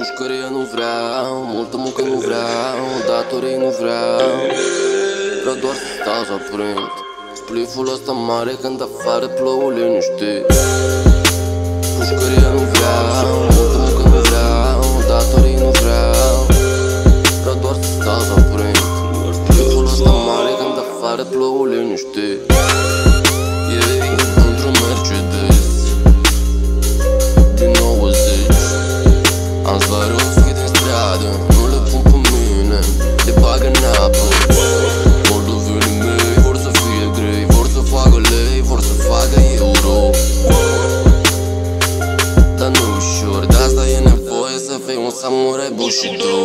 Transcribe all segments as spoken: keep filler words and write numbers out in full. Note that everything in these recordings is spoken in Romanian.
Pușcărie nu vreau, multă muncă nu vreau, datorii nu vreau. Vreau doar să stau să prind spliful ăsta mare când afară plouă liniște. Pușcărie nu vreau, multă muncă nu vreau, datorii nu vreau. Vreau doar să stau să prind spliful ăsta mare când afară plouă liniște. Yeah, într-un Mercedes din nouăzeci. Am Swarovski din stradă, nu le pun pe mine, le bag în apă. Moldovenii mei vor să fie grei, vor să facă lei, vor să facă euro. Dar nu ușor, de asta e nevoie să fii un samurai Bushido.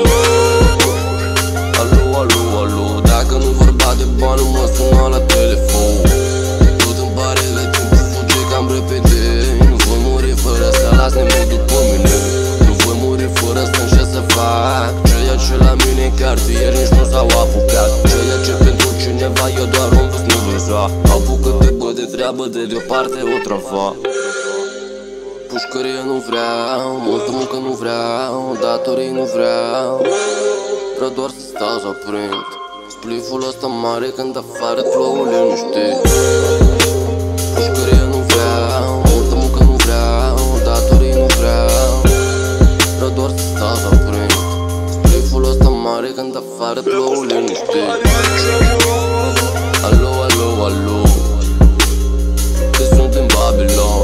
Alo, alo, alo, dacă nu vorba de bani, mă sună la telefon. Tot îmi pare că timpul fuge cam repede. Nu voi muri fără să las nimic după mine. Nu voi muri fără să încerc să fac ceea ce la mine cartier nici nu s-au apucat. Ceea ce pentru cineva eu doar un vis nu viza. Apucă-te bă de treabă, de deoparte o trafa. Pușcărie nu vreau, multă muncă nu vreau, datorii nu vreau. Vreau doar să stau să prind spliful ăsta mare când afară plouă liniște. Pușcărie nu vreau, multă muncă nu vreau, datorii nu vreau. Vreau doar să stau să prind spliful ăsta mare când afară plouă liniște. Alo, alo, alo, că sunt în Babilon.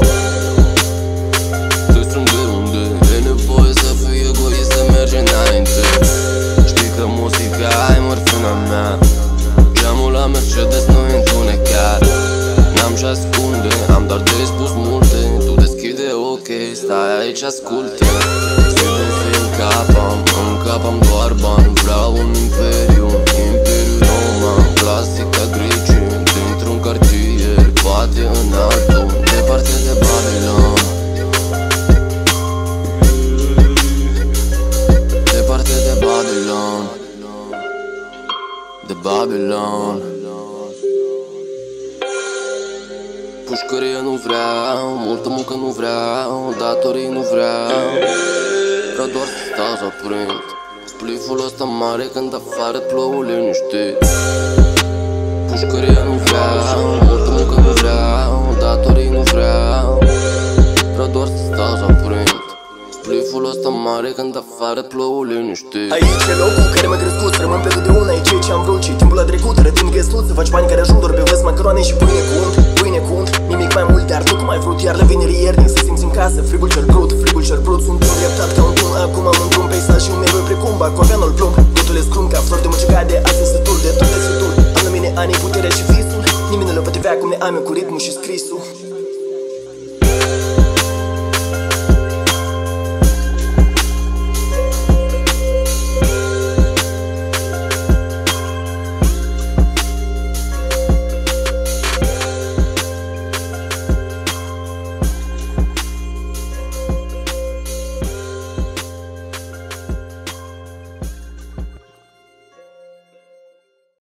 Că sunt de unde e nevoie să fii egoist, să mergi înainte. Știi că muzica e morfina mea. Geamul la Mercedes nu e întunecat. N-am ce ascunde, am doar de spus multe. Tu deschide ok, stai aici, ascultă. Sfidezi în cap am, în cap am doar bani. Vreau un imperiu, imperiu roman. Clasica grece, dintr-un cartier, poate în altul, departe de Babilon. Departe de Babilon, de Babilon. Pușcărie nu vreau, multă muncă nu vreau, datorii nu vreau. Vreau doar să stau să prind spliful ăsta mare când afară plouă liniște. Pușcărie nu vreau, multă muncă nu vreau, datorii nu vreau. Vreau doar să stau să prind spliful ăsta mare când afară plouă liniște. Aici e locul care m-a crescut, rămân pe de una, e ceea ce am vrut. Și timpul a trecut, rătind găsut, să faci bani care ajung doar pe văz, macaroane și pâine cu unt. Pâine cu unt, nimic mai mult, dar nu cum ai vrut. Iar la vineri ierni, să simți în casă frigul cel brut, frigul cel brut. Sunt îndreptat ca un tun, acum am un drum peisaj și un eroi precum bacoveanul plumb. Totul e scrum ca flori de mucica de azi sătul, de tot de sătul. Am la mine ani, puterea și visul, nimeni nu le poate vea cum ne am eu cu ritmul și scrisul.